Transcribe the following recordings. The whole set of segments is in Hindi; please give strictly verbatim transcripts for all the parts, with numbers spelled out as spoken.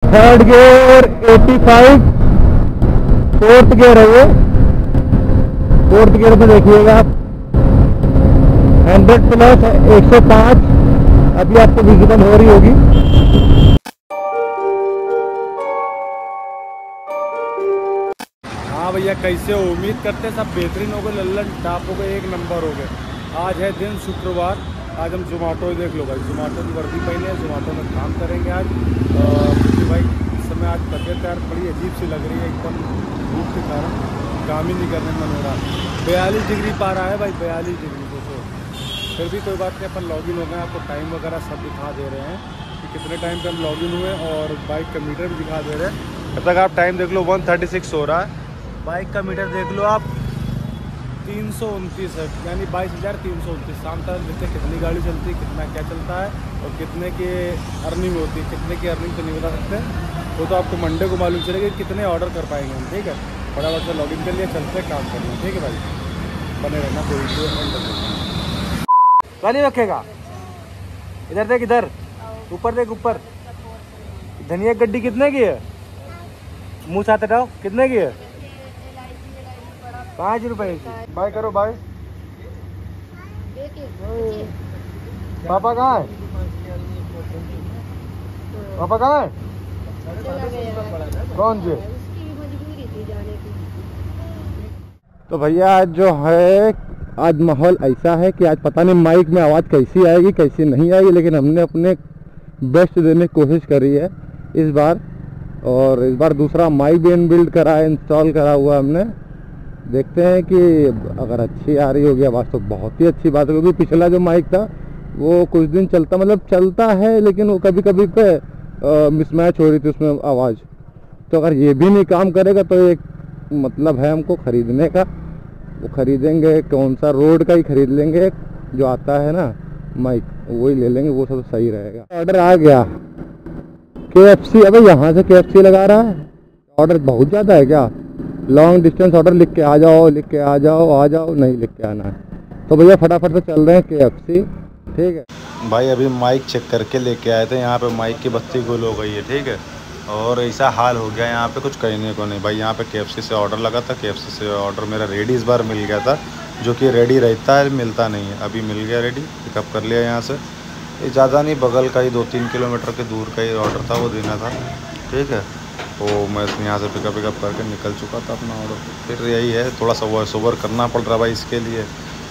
थर्ड गियर पचासी, फोर्थ गियर है ये। फोर्थ गियर में देखिएगा आप हंड्रेड प्लस एक सौ पाँच अभी आपको विजिबल हो रही होगी। हाँ भैया, कैसे हो? उम्मीद करते हैं सब बेहतरीन हो गए, लल्लन टाप हो गए, एक नंबर हो गए। आज है दिन शुक्रवार, आज हम जोमेटो देख लो भाई, जोमेटो की वर्दी पहने हैं, जोमेटो में काम करेंगे आज। क्योंकि भाई इस समय आज तबीयत यार बड़ी अजीब सी लग रही है, एकदम धूप के कारण काम ही नहीं करने मन हो रहा। बयालीस डिग्री पा रहा है भाई, बयालीस डिग्री को। तो फिर भी कोई बात नहीं, अपन लॉगिन हो गए, आपको टाइम वगैरह सब दिखा दे रहे हैं कि कितने टाइम पे हम लॉगिन हुए, और बाइक का मीटर भी दिखा दे रहे हैं। अब तक आप टाइम देख लो, वन थर्टी सिक्स हो रहा है। बाइक का मीटर देख लो आप, तीन सौ उनतीस है, यानी बाईस हज़ार तीन सौ उनतीस। शाम तक देखते कितनी गाड़ी चलती है, कितना क्या चलता है और कितने की अर्निंग होती है। कितने की अर्निंग तो नहीं बता सकते, वो तो आपको मंडे को मालूम चलेगा कितने ऑर्डर कर पाएंगे हम। ठीक है, फटाफट से लॉगिन कर लिया, चलते काम करना। ठीक है भाई, बने रहना, कोई वाली रखेगा। इधर देख, इधर ऊपर देख, ऊपर। धनिया गड्डी कितने की है? मुँह साथ हटाओ, कितने की है? पाँच रुपए की। बाय करो, बाय। पापा कहाँ है? पापा कहाँ है? कौन से? तो भैया आज जो है, आज माहौल ऐसा है कि आज पता नहीं माइक में आवाज़ कैसी आएगी कैसी नहीं आएगी, लेकिन हमने अपने बेस्ट देने की कोशिश करी है इस बार। और इस बार दूसरा माइक भी इनबिल्ड करा है, इंस्टॉल करा हुआ हमने। देखते हैं कि अगर अच्छी आ रही होगी आवाज़ तो बहुत ही अच्छी बात होगी। पिछला जो माइक था वो कुछ दिन चलता, मतलब चलता है, लेकिन वो कभी कभी पे मिसमैच हो रही थी उसमें आवाज़। तो अगर ये भी नहीं काम करेगा तो एक मतलब है हमको ख़रीदने का। वो ख़रीदेंगे, कौन सा रोड का ही ख़रीद लेंगे, जो आता है ना माइक वही ले लेंगे, वो सब सही रहेगा। ऑर्डर आ गया के एफ सी। अबे यहाँ से के एफ सी लगा रहा है, ऑर्डर बहुत ज़्यादा है क्या? लॉन्ग डिस्टेंस ऑर्डर लिख के आ जाओ, लिख के आ जाओ, आ जाओ, नहीं लिख के आना है। तो भैया फटाफट से चल रहे हैं के एफ सी। ठीक है भाई, अभी माइक चेक करके लेके आए थे। यहाँ पे माइक की बत्ती गुल हो गई है। ठीक है, और ऐसा हाल हो गया यहाँ पे, कुछ कहने को नहीं भाई। यहाँ पे के एफ सी से ऑर्डर लगा था, के एफ सी से ऑर्डर मेरा रेडी इस बार मिल गया था, जो कि रेडी रहता है, मिलता नहीं है। अभी मिल गया रेडी, पिकअप कर लिया यहाँ से। ये ज़्यादा नहीं, बगल का ही दो तीन किलोमीटर के दूर का ही ऑर्डर था, वो देना था। ठीक है, तो मैं यहाँ से पिकअप पिकअप करके निकल चुका था अपना ऑर्डर। फिर यही है, थोड़ा सा वॉइस ओवर करना पड़ रहा भाई इसके लिए।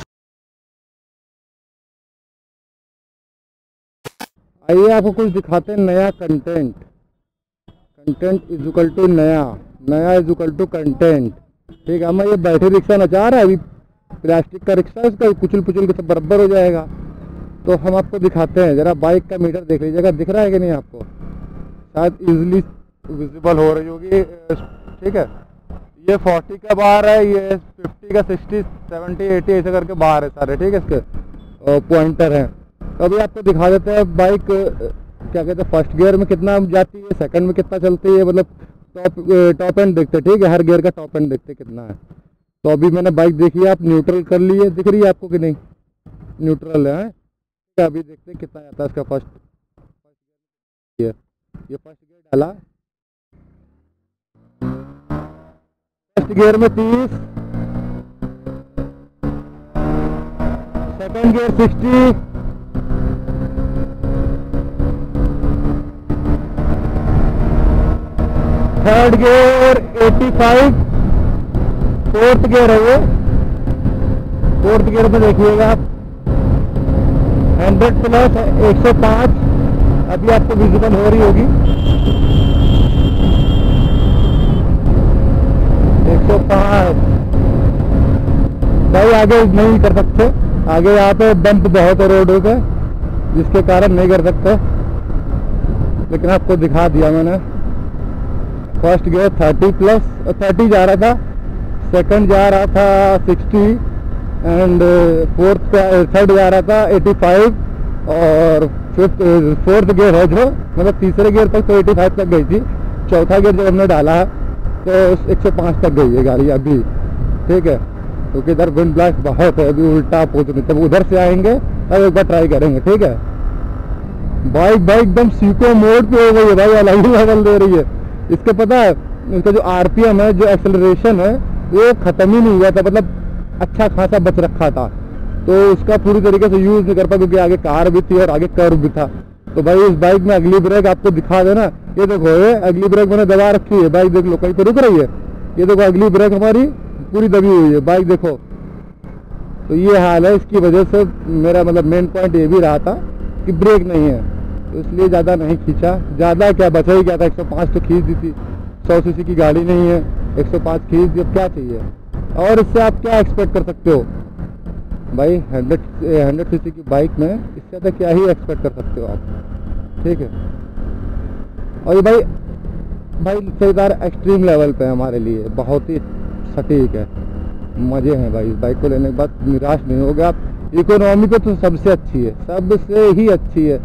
आइए आपको कुछ दिखाते हैं नया content. Content is equal to नया, नया इज इक्वल टू कंटेंट। ठीक है, हमें ये बैटरी रिक्शा नचा रहा है, अभी प्लास्टिक का रिक्शा है, इसका कुचल पुचल के सब बराबर हो जाएगा। तो हम आपको दिखाते हैं, ज़रा बाइक का मीटर देख लीजिएगा, दिख रहा है कि नहीं आपको? शायद इजीली विजिबल हो रही होगी। ठीक है, ये चालीस का बाहर है, ये पचास का, साठ, सत्तर, अस्सी ऐसे करके बाहर है सारे। ठीक है, इसके पॉइंटर हैं। तो अभी आपको दिखा देते हैं बाइक क्या कहते हैं, फर्स्ट गियर में कितना जाती है, सेकंड में कितना चलती है, मतलब टॉप टॉप एंड देखते। ठीक है, हर गियर का टॉप एंड देखते कितना है। तो अभी मैंने बाइक देखी है, आप न्यूट्रल कर ली है, दिख रही है आपको कि नहीं? न्यूट्रल है। अभी देखते हैं कितना जाता है इसका फर्स्ट गियर। ये फर्स्ट गियर डाला, फर्स्ट गियर में तीस, सेकंड गियर साठ, थर्ड गियर पचासी, फोर्थ गियर है ये। फोर्थ गियर में देखिएगा आप हंड्रेड प्लस एक सौ पाँच अभी आपको विजिबल हो रही होगी। एक सौ पाँच भाई, आगे नहीं कर सकते, आगे यहाँ पे बम्प बहुत है रोड पे, जिसके कारण नहीं कर सकते, लेकिन आपको दिखा दिया मैंने। फर्स्ट गियर तीस प्लस तीस जा रहा था, सेकंड जा रहा था साठ, एंड फोर्थ थर्ड जा रहा था पचासी, और फिफ्थ फोर्थ गियर है जो, मतलब तीसरे गियर तक तो पचासी तक गई थी। चौथा गियर जब हमने डाला तो एक सौ पाँच तक गई है गाड़ी अभी। ठीक है, क्योंकि इधर विंड ब्लास्ट बहुत है, अभी उल्टा अपोजिट, तब उधर से आएंगे, अब एक बार ट्राई करेंगे। ठीक है, बाइक बाइक एकदम सीको मोड पे हो गई है भाई, अलग ही लेवल दे रही है। इसके पता है इसका जो आरपीएम है, जो एक्सेलरेशन है, वो ख़त्म ही नहीं हुआ था, मतलब अच्छा खासा बच रखा था, तो उसका पूरी तरीके से यूज़ नहीं कर पाया क्योंकि आगे कार भी थी और आगे कर्व भी था। तो भाई इस बाइक में अगली ब्रेक आपको दिखा देना, ये देखो ये अगली ब्रेक मैंने दबा रखी है, बाइक देख लो कहीं पे रुक रही है, ये देखो अगली ब्रेक हमारी पूरी दबी हुई है, बाइक देखो। तो ये हाल है, इसकी वजह से मेरा मतलब मेन पॉइंट ये भी रहा था कि ब्रेक नहीं है, तो इसलिए ज़्यादा नहीं खींचा। ज़्यादा क्या बचा ही क्या था, एक सौ पाँच तो खींच दी थी, सौ सीसी की गाड़ी नहीं है, एक सौ पाँच खींच दी, अब क्या चाहिए और इससे आप क्या एक्सपेक्ट कर सकते हो भाई। हंड्रेड हंड्रेड सीसी की बाइक में इससे ज़्यादा क्या ही एक्सपेक्ट कर सकते हो आप, ठीक है। और ये भाई भाई सहीदार एक्सट्रीम लेवल पे है हमारे लिए, बहुत ही सटीक है, मज़े हैं भाई। इस बाइक को लेने के बाद निराश नहीं हो गया आप। इकोनॉमी पे तो सबसे अच्छी है, सबसे ही अच्छी है।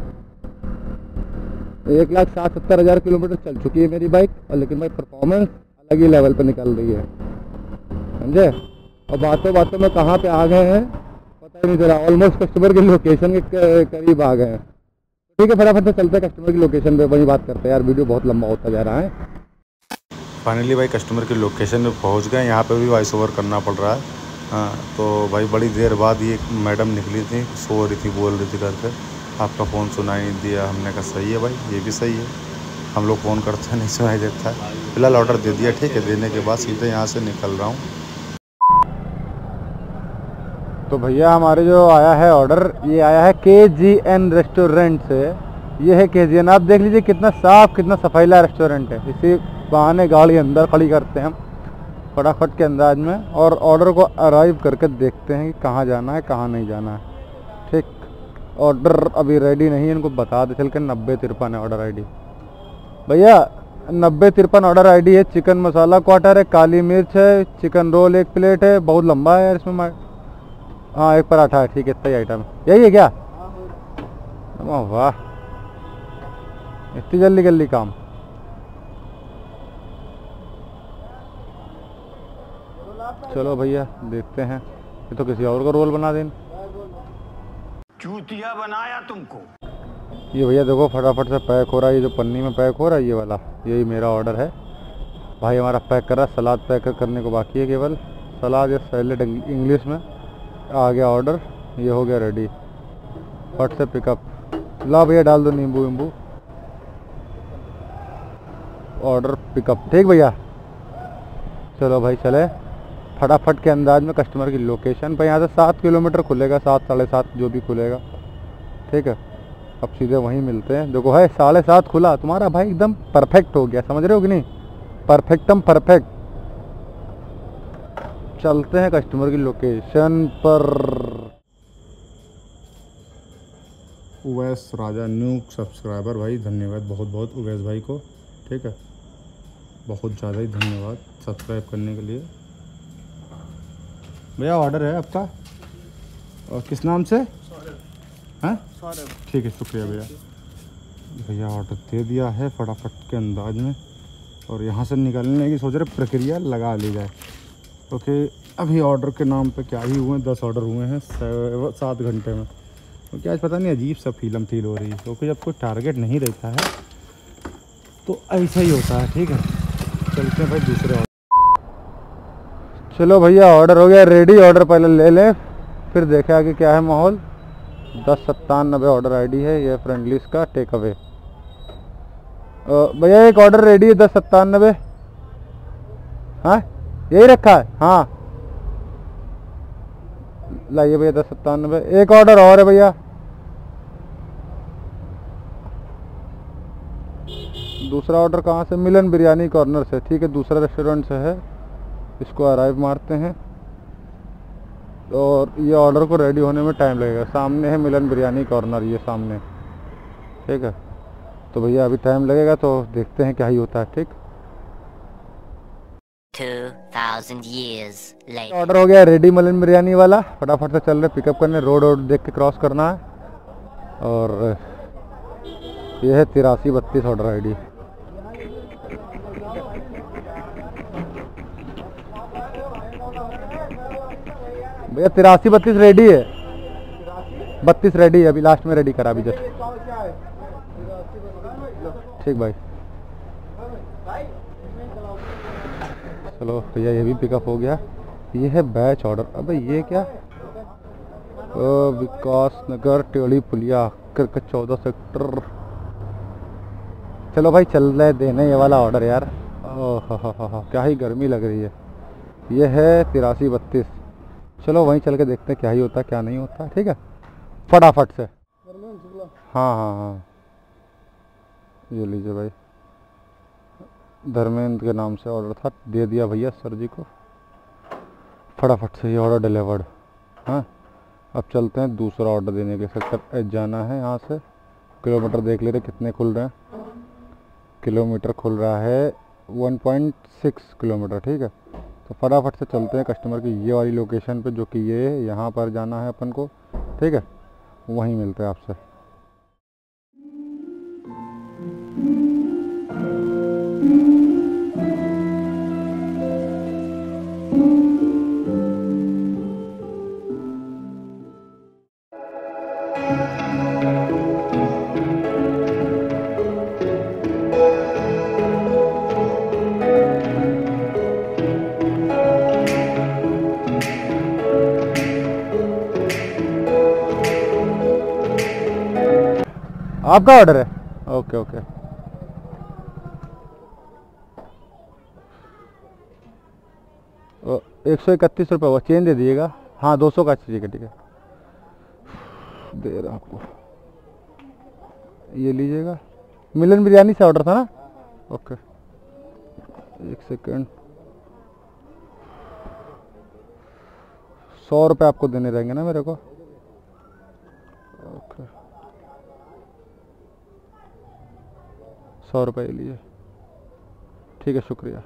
एक लाख साठ सत्तर हज़ार किलोमीटर चल चुकी है मेरी बाइक, और लेकिन भाई परफॉर्मेंस अलग ही लेवल पे निकल रही है, समझे। और बातों बातों में कहाँ पे आ गए हैं पता ही नहीं चला, ऑलमोस्ट कस्टमर की लोकेशन के करीब आ गए हैं। ठीक है, फटाफट से चलते हैं कस्टमर की लोकेशन पे, वही बात करते हैं यार, वीडियो बहुत लंबा होता जा रहा है। फाइनली भाई कस्टमर की लोकेशन पे पहुंच गए। यहाँ पे भी वॉइस ओवर करना पड़ रहा है। हाँ, तो भाई बड़ी देर बाद ये मैडम निकली थी, सो रही थी, बोल रही थी घर पे, आपका फ़ोन सुनाई नहीं दिया। हमने कहा सही है भाई, ये भी सही है, हम लोग फ़ोन करते हैं नहीं सुनाई देता है। फिलहाल ऑर्डर दे दिया, ठीक है, देने के बाद सीधे यहाँ से निकल रहा हूँ। तो भैया हमारे जो आया है ऑर्डर, ये आया है के जी एन रेस्टोरेंट से। ये है के जी एन, आप देख लीजिए कितना साफ़ कितना सफाईला रेस्टोरेंट है। इसी बहाने गाड़ी अंदर खड़ी करते हैं हम फटाफट के अंदाज में, और ऑर्डर को अराइव करके देखते हैं कि कहाँ जाना है कहाँ नहीं जाना है। ठीक, ऑर्डर अभी रेडी नहीं है, इनको बता दे चल के नब्बे तिरपन है ऑर्डर आईडी। भैया नब्बे तिरपन ऑर्डर आईडी है। चिकन मसाला क्वार्टर है, काली मिर्च है, चिकन रोल एक प्लेट है, बहुत लंबा है यार इसमें। हाँ एक पराठा है, ठीक है, इतना ही आइटम यही है क्या? वाह, इतनी जल्दी जल्दी काम। चलो भैया देखते हैं, ये तो किसी और का रोल बना दें। चूतिया बनाया तुमको। ये भैया देखो फटाफट से पैक हो रहा है, ये जो पन्नी में पैक हो रहा है ये वाला, यही मेरा ऑर्डर है। भाई हमारा पैक कर रहा है, सलाद पैक करने को बाकी है केवल, सलाद या सैलेड इंग्लिश में। आ गया ऑर्डर, ये हो गया रेडी, फट से पिकअप। ला भैया डाल दो नींबू वींबू, ऑर्डर पिकअप। ठीक भैया, चलो भाई चले फटाफट के अंदाज में कस्टमर की लोकेशन पर। यहाँ से सात किलोमीटर खुलेगा, सात साढ़े सात जो भी खुलेगा, ठीक है। अब सीधे वहीं मिलते हैं। देखो है साढ़े सात खुला, तुम्हारा भाई एकदम परफेक्ट हो गया, समझ रहे हो कि नहीं, परफेक्टम परफेक्ट। चलते हैं कस्टमर की लोकेशन पर। उवैस राजा न्यू सब्सक्राइबर भाई, धन्यवाद बहुत बहुत उवैस भाई को, ठीक है, बहुत ज़्यादा ही धन्यवाद सब्सक्राइब करने के लिए। भैया ऑर्डर है आपका, और किस नाम से? हैं? ठीक है, शुक्रिया भैया। भैया ऑर्डर दे दिया है फटाफट के अंदाज में, और यहाँ से निकलने की सोच रहे प्रक्रिया लगा ली जाए, क्योंकि अभी ऑर्डर के नाम पे क्या ही हुए हैं, दस ऑर्डर हुए हैं सात घंटे में। क्योंकि आज पता नहीं अजीब सा फीलम फील हो रही है, क्योंकि जब कोई टारगेट नहीं रहता है तो ऐसा ही होता है। ठीक है, चलते हैं भाई दूसरे ऑर्डर। चलो भैया ऑर्डर हो गया रेडी, ऑर्डर पहले ले लें फिर देखें आगे क्या है माहौल। दस सत्तानबे ऑर्डर आईडी है ये फ्रेंडलीज का टेक अवे। भैया एक ऑर्डर रेडी है दस सत्तानबे, हाँ यही रखा है, हाँ लाइए भैया दस सत्तानबे। एक ऑर्डर और है भैया, दूसरा ऑर्डर कहाँ से? मिलन बिरयानी कॉर्नर से, ठीक है, दूसरा रेस्टोरेंट से है। इसको अराइव मारते हैं, और ये ऑर्डर को रेडी होने में टाइम लगेगा। सामने है मिलन बिरयानी कॉर्नर, ये सामने, ठीक है। तो भैया अभी टाइम लगेगा, तो देखते हैं क्या ही होता है। ठीक, two thousand years later. Order हो गया रेडी मिलन बिरयानी वाला, फटाफट से चल रहे पिकअप करने। रोड रोड देख के क्रॉस करना है। और ये है तिरासी बत्तीस ऑर्डर आई डी। भैया तिरासी बत्तीस रेडी है। बत्तीस रेडी है अभी, लास्ट में रेडी करा अभी जस्ट। ठीक भाई, चलो भैया ये भी पिकअप हो गया। ये है बैच ऑर्डर। अबे ये क्या, विकास नगर टेढ़ी पुलिया करके चौदह सेक्टर। चलो भाई चल रहे देने ये वाला ऑर्डर यार। ओह हा हा हा, क्या ही गर्मी लग रही है। ये है तिरासी बत्तीस। चलो वहीं चल के देखते हैं क्या ही होता है क्या नहीं होता। ठीक है फटाफट से। हाँ हाँ हाँ ये लीजिए भाई, धर्मेंद्र के नाम से ऑर्डर था, दे दिया भैया सर जी को। फटाफट से ये ऑर्डर डिलीवर्ड। हाँ अब चलते हैं दूसरा ऑर्डर देने के। सेक्टर एच जाना है यहाँ से। किलोमीटर देख ले रहे कितने खुल रहे हैं। किलोमीटर खुल रहा है वन पॉइंट सिक्स किलोमीटर। ठीक है तो फटाफट से चलते हैं कस्टमर की ये वाली लोकेशन पे, जो कि ये है, यहाँ पर जाना है अपन को। ठीक है वहीं मिलते हैं आपसे। आपका ऑर्डर है? Okay okay. एक सौ इकतीस रुपये हुआ, चेंज दे दीजिएगा। हाँ दो सौ का चाहिए। ठीक है दे रहा आपको, ये लीजिएगा। मिलन बिरयानी से ऑर्डर था ना? ओके एक सेकेंड। सौ रुपये आपको देने रहेंगे ना मेरे को? ओके सौ रुपये लीजिए। ठीक है शुक्रिया।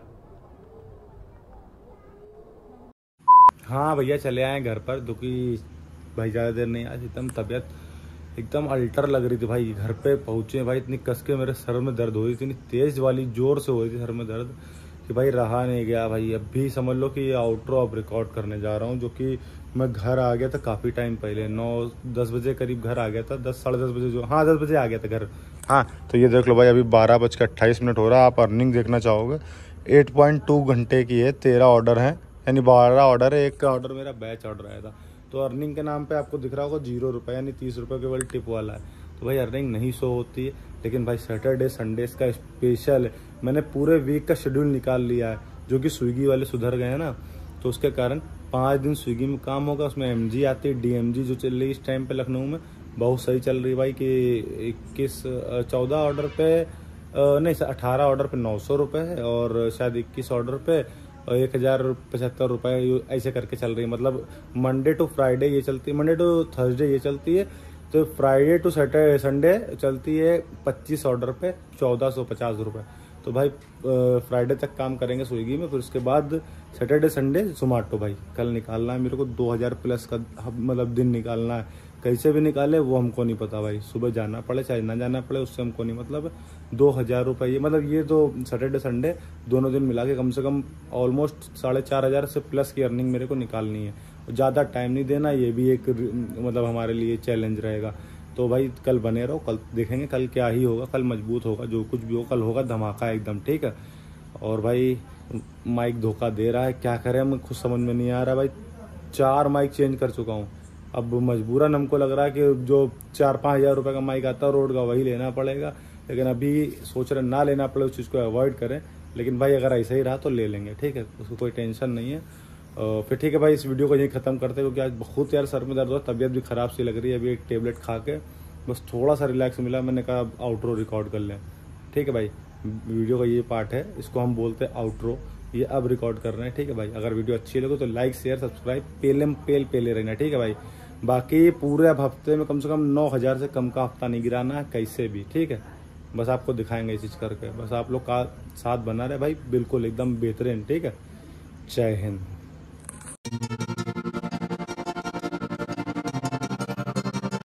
हाँ भैया चले आए घर पर, दुखी भाई ज़्यादा देर नहीं। आज एकदम तबीयत एकदम अल्टर लग रही थी भाई। घर पे पहुँचे भाई, इतनी कस के मेरे सर में दर्द हो रही थी, इतनी तेज़ वाली जोर से हो रही थी सर में दर्द कि भाई रहा नहीं गया भाई। अब भी समझ लो कि ये आउटरो अब रिकॉर्ड करने जा रहा हूँ, जो कि मैं घर आ गया था काफ़ी टाइम पहले, नौ दस बजे करीब घर आ गया था। दस साढ़े दस बजे जो हाँ दस बजे आ गया था घर। हाँ तो ये देख लो भाई, अभी बारह बज के अट्ठाईस मिनट हो रहा है। आप अर्निंग देखना चाहोगे, एट पॉइंट टू घंटे की है। तेरह ऑर्डर हैं, यानी बारह ऑर्डर है। एक का ऑर्डर मेरा बैच ऑर्डर आया था। तो अर्निंग के नाम पे आपको दिख रहा होगा जीरो रुपये, यानी तीस रुपये केवल टिप वाला है। तो भाई अर्निंग नहीं शो होती है, लेकिन भाई सैटरडे संडेज का स्पेशल है। मैंने पूरे वीक का शेड्यूल निकाल लिया है, जो कि स्विगी वाले सुधर गए हैं ना, तो उसके कारण पाँच दिन स्विगी में काम होगा। उसमें एम जी आती है, डी एम जी जो चल रही है इस टाइम पे लखनऊ में, बहुत सही चल रही है भाई। कि इक्कीस चौदह ऑर्डर पे नहीं अठारह ऑर्डर पे नौ सौ रुपये है, और शायद इक्कीस ऑर्डर पे और एक हज़ार पचहत्तर रुपये ऐसे करके चल रही है। मतलब मंडे टू फ्राइडे ये चलती है, मंडे टू थर्सडे ये चलती है, तो फ्राइडे टू सैटरडे संडे चलती है पच्चीस ऑर्डर पे चौदह सौ पचास रुपये। तो भाई फ्राइडे तक काम करेंगे स्विगी में, फिर उसके बाद सैटरडे संडे जोमाटो। भाई कल निकालना है मेरे को दो हज़ार प्लस का मतलब दिन निकालना है। कैसे भी निकाले वो हमको नहीं पता भाई, सुबह जाना पड़े चाहे ना जाना पड़े उससे हमको नहीं मतलब। दो हज़ार रुपये मतलब ये तो सैटरडे संडे दोनों दिन मिला के कम से कम ऑलमोस्ट साढ़े चार हज़ार से प्लस की अर्निंग मेरे को निकालनी है। ज़्यादा टाइम नहीं देना, ये भी एक मतलब हमारे लिए चैलेंज रहेगा। तो भाई कल बने रहो, कल देखेंगे कल क्या ही होगा। कल मजबूत होगा, जो कुछ भी हो कल होगा धमाका एकदम। ठीक है और भाई माइक धोखा दे रहा है, क्या करें हम खुद समझ में नहीं आ रहा भाई। चार माइक चेंज कर चुका हूँ, अब मजबूरन हमको लग रहा है कि जो चार पाँच हज़ार रुपये का माइक आता है रोड का वही लेना पड़ेगा। लेकिन अभी सोच रहे ना लेना पड़े, उस चीज़ को अवॉइड करें। लेकिन भाई अगर ऐसा ही रहा तो ले लेंगे, ठीक है, उसको कोई टेंशन नहीं है। फिर ठीक है भाई, इस वीडियो को यहीं ख़त्म करते हैं, क्योंकि आज बहुत यार सर में दर्द हो, तबीयत भी ख़राब सी लग रही है। अभी एक टेबलेट खा के बस थोड़ा सा रिलैक्स मिला, मैंने कहा आउटरो रिकॉर्ड कर लें। ठीक है भाई, वीडियो का ये पार्ट है, इसको हम बोलते हैं आउटरो, ये अब रिकॉर्ड कर रहे हैं। ठीक है भाई, अगर वीडियो अच्छी लगे तो लाइक शेयर सब्सक्राइब पेले पेल पेले रहना। ठीक है भाई, बाकी पूरे अब हफ्ते में कम से कम नौ हज़ार से कम का हफ्ता नहीं गिराना है कैसे भी। ठीक है, बस आपको दिखाएंगे ये चीज़ करके, बस आप लोग का साथ बना रहे भाई, बिल्कुल एकदम बेहतरीन। ठीक है, जय हिंद।